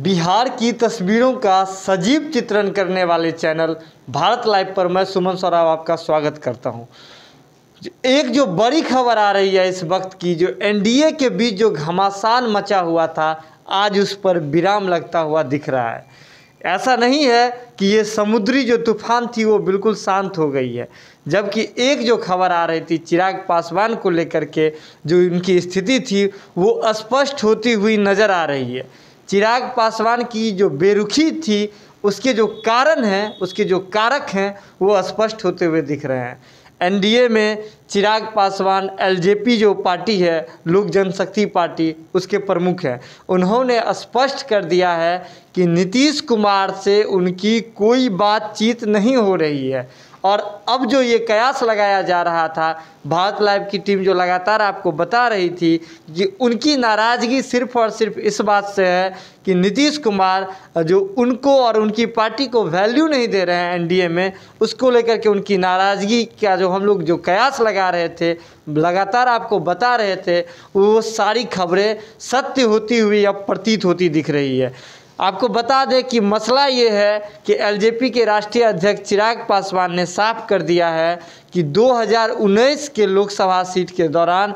बिहार की तस्वीरों का सजीव चित्रण करने वाले चैनल भारत लाइव पर मैं सुमन सौराव आपका स्वागत करता हूं। एक जो बड़ी खबर आ रही है इस वक्त की, जो एनडीए के बीच जो घमासान मचा हुआ था, आज उस पर विराम लगता हुआ दिख रहा है। ऐसा नहीं है कि ये समुद्री जो तूफान थी वो बिल्कुल शांत हो गई है, जबकि एक जो खबर आ रही थी चिराग पासवान को लेकर के, जो इनकी स्थिति थी वो स्पष्ट होती हुई नज़र आ रही है। चिराग पासवान की जो बेरुखी थी उसके जो कारण हैं, उसके जो कारक हैं, वो स्पष्ट होते हुए दिख रहे हैं। एनडीए में चिराग पासवान एलजेपी जो पार्टी है, लोक जनशक्ति पार्टी, उसके प्रमुख हैं। उन्होंने स्पष्ट कर दिया है कि नीतीश कुमार से उनकी कोई बातचीत नहीं हो रही है। और अब जो ये कयास लगाया जा रहा था, भारत लाइव की टीम जो लगातार आपको बता रही थी कि उनकी नाराज़गी सिर्फ और सिर्फ इस बात से है कि नीतीश कुमार जो उनको और उनकी पार्टी को वैल्यू नहीं दे रहे हैं एनडीए में, उसको लेकर के उनकी नाराज़गी का जो हम लोग जो कयास लगा रहे थे, लगातार आपको बता रहे थे, वो सारी खबरें सत्य होती हुई अब प्रतीत होती दिख रही है। आपको बता दें कि मसला ये है कि एलजेपी के राष्ट्रीय अध्यक्ष चिराग पासवान ने साफ कर दिया है कि 2019 के लोकसभा सीट के दौरान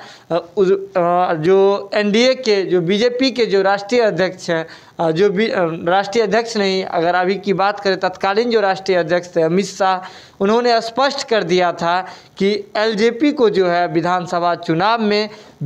जो एनडीए के, जो बीजेपी के जो राष्ट्रीय अध्यक्ष हैं, जो भी राष्ट्रीय अध्यक्ष नहीं, अगर अभी की बात करें तत्कालीन जो राष्ट्रीय अध्यक्ष थे अमित शाह, उन्होंने स्पष्ट कर दिया था कि एलजेपी को जो है विधानसभा चुनाव में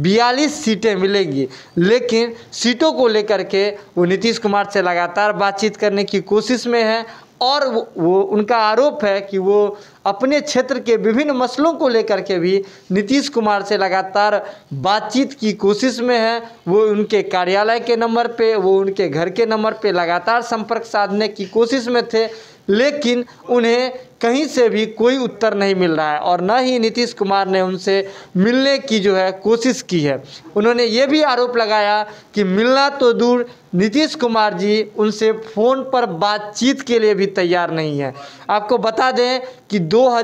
42 सीटें मिलेंगी। लेकिन सीटों को लेकर के वो नीतीश कुमार से लगातार बातचीत करने की कोशिश में है और वो उनका आरोप है कि वो अपने क्षेत्र के विभिन्न मसलों को लेकर के भी नीतीश कुमार से लगातार बातचीत की कोशिश में है। वो उनके कार्यालय के नंबर पे, वो उनके घर के नंबर पे लगातार संपर्क साधने की कोशिश में थे, लेकिन उन्हें कहीं से भी कोई उत्तर नहीं मिल रहा है और न ही नीतीश कुमार ने उनसे मिलने की जो है कोशिश की है। उन्होंने ये भी आरोप लगाया कि मिलना तो दूर, नीतीश कुमार जी उनसे फ़ोन पर बातचीत के लिए भी तैयार नहीं है। आपको बता दें कि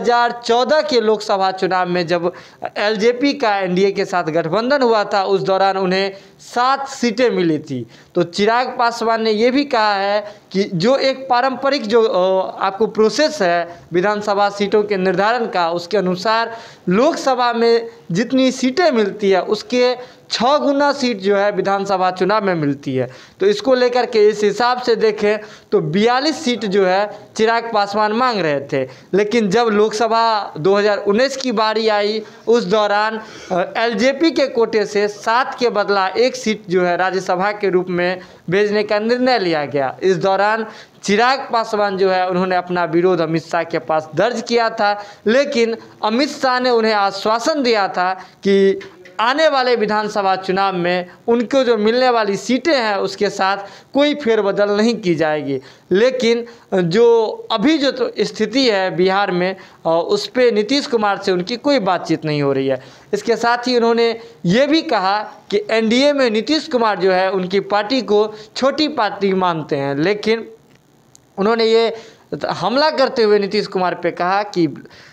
2014 के लोकसभा चुनाव में जब एलजेपी का एनडीए के साथ गठबंधन हुआ था, उस दौरान उन्हें 7 सीटें मिली थी। तो चिराग पासवान ने ये भी कहा है कि जो एक पारंपरिक जो आपको प्रोसेस है विधानसभा सीटों के निर्धारण का, उसके अनुसार लोकसभा में जितनी सीटें मिलती है उसके 6 गुना सीट जो है विधानसभा चुनाव में मिलती है। तो इसको लेकर के इस हिसाब से देखें तो 42 सीट जो है चिराग पासवान मांग रहे थे, लेकिन जब लोकसभा 2019 की बारी आई, उस दौरान एलजेपी के कोटे से 7 के बदला 1 सीट जो है राज्यसभा के रूप में भेजने का निर्णय लिया गया। इस दौरान चिराग पासवान जो है उन्होंने अपना विरोध अमित शाह के पास दर्ज किया था, लेकिन अमित शाह ने उन्हें आश्वासन दिया था कि आने वाले विधानसभा चुनाव में उनको जो मिलने वाली सीटें हैं उसके साथ कोई फेरबदल नहीं की जाएगी। लेकिन जो अभी जो तो स्थिति है बिहार में, उस पर नीतीश कुमार से उनकी कोई बातचीत नहीं हो रही है। इसके साथ ही उन्होंने ये भी कहा कि एनडीए में नीतीश कुमार जो है उनकी पार्टी को छोटी पार्टी मानते हैं, लेकिन उन्होंने ये हमला करते हुए नीतीश कुमार पे कहा कि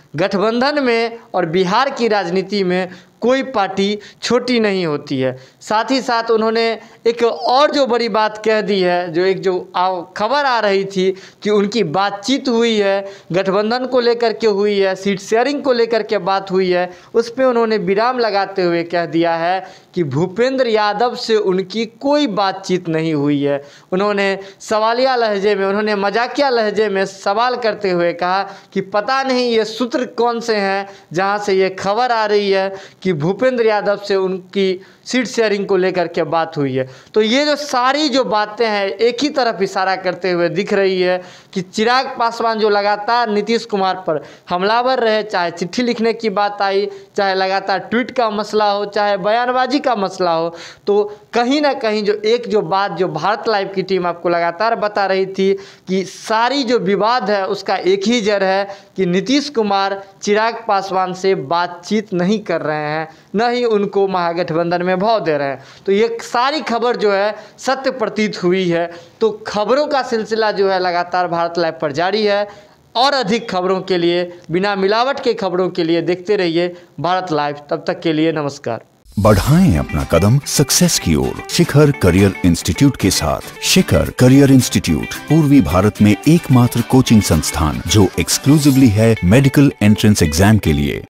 गठबंधन में और बिहार की राजनीति में कोई पार्टी छोटी नहीं होती है। साथ ही साथ उन्होंने एक और जो बड़ी बात कह दी है, जो एक जो खबर आ रही थी कि उनकी बातचीत हुई है, गठबंधन को लेकर के हुई है, सीट शेयरिंग को लेकर के बात हुई है, उस पर उन्होंने विराम लगाते हुए कह दिया है कि भूपेंद्र यादव से उनकी कोई बातचीत नहीं हुई है। उन्होंने सवालिया लहजे में, उन्होंने मजाकिया लहजे में सवाल करते हुए कहा कि पता नहीं ये सूत्र कौन से हैं जहां से ये खबर आ रही है कि भूपेंद्र यादव से उनकी सीट शेयरिंग को लेकर के बात हुई है। तो ये जो सारी जो बातें हैं एक ही तरफ इशारा करते हुए दिख रही है कि चिराग पासवान जो लगातार नीतीश कुमार पर हमलावर रहे, चाहे चिट्ठी लिखने की बात आई, चाहे लगातार ट्वीट का मसला हो, चाहे बयानबाजी का मसला हो, तो कहीं ना कहीं जो एक जो बात जो भारत लाइव की टीम आपको लगातार बता रही थी कि सारी जो विवाद है उसका एक ही जड़ है कि नीतीश कुमार चिराग पासवान से बातचीत नहीं कर रहे हैं, न ही उनको महागठबंधन में भाव दे रहे हैं। तो ये सारी खबर जो है सत्य प्रतीत हुई है। तो खबरों का सिलसिला जो है लगातार भारत लाइव पर जारी है। और अधिक खबरों के लिए, बिना मिलावट के खबरों के लिए देखते रहिए भारत लाइव। तब तक के लिए नमस्कार। बढ़ाएं अपना कदम सक्सेस की ओर शिखर करियर इंस्टीट्यूट के साथ। शिखर करियर इंस्टीट्यूट पूर्वी भारत में एकमात्र कोचिंग संस्थान जो एक्सक्लूसिवली है मेडिकल एंट्रेंस एग्जाम के लिए।